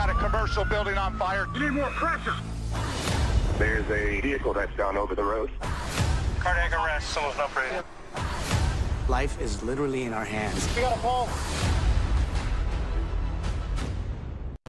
got a commercial building on fire. You need more pressure. There's a vehicle that's gone over the road. Cardiac arrest. Someone's not breathing. Life is literally in our hands. We got a pulse.